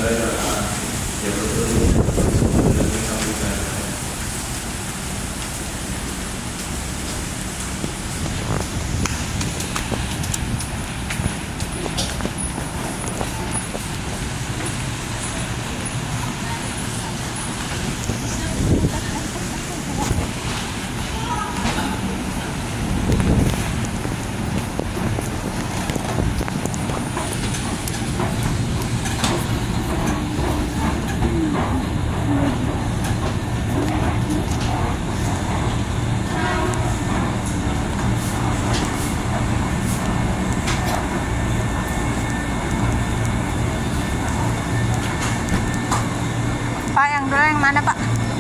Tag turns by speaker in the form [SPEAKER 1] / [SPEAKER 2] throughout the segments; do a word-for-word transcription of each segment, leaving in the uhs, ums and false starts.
[SPEAKER 1] Pak, yang dulu yang mana, Pak?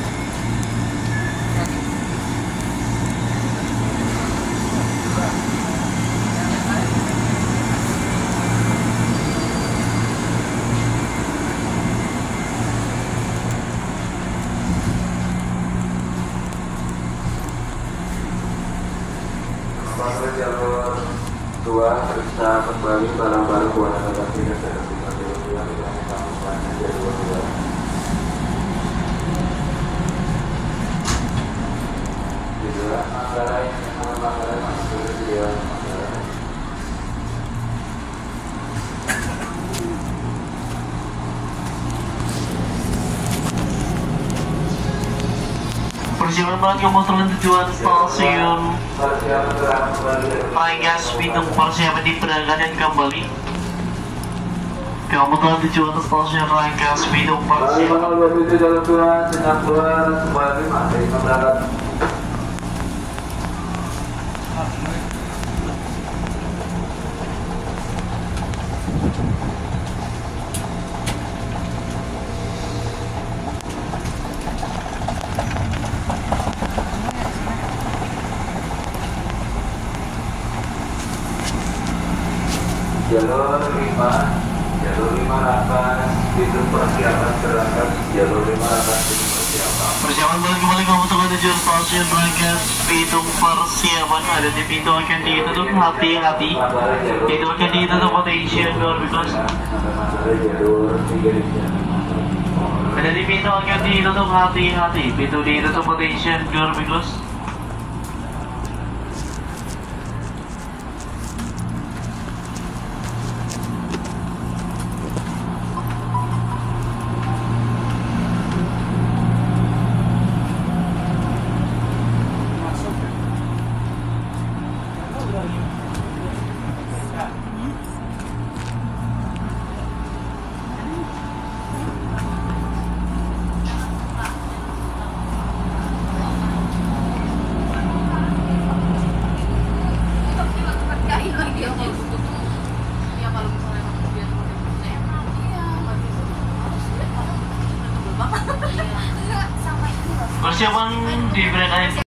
[SPEAKER 2] Masuk jalur dua, periksa kembali barang-barang kewenangan dan tidak ada lima jalur dua yang kamu jalur dua. Juga Manggarai, nama Manggarai masuk ke dia Manggarai.
[SPEAKER 3] Perjalanan menuju komuter tujuan stasiun Rangkas Bitung, persiapan diperagakan kembali. Komuter tujuan stasiun Rangkas Bitung,
[SPEAKER 2] Bali
[SPEAKER 3] persiapan.
[SPEAKER 2] tanggal dua puluh tujuh jalur dua, Jenang dua, kembali masih memberangkat. Jalur lima, jalur lima Rangkas, Bitung persiapan berangkat. Jalur lima Rangkas, Bitung persiapan.
[SPEAKER 3] Persiapan balik kembali komuter tujuan stasiun Rangkas Bitung, persiapan. Ada di pintu akan ditutup, hati-hati. Pintu akan ditutup, attention door because.
[SPEAKER 2] Jalur tiga
[SPEAKER 3] Ada di pintu akan ditutup, hati-hati. Pintu ditutup, attention door because. Persiapan diberikan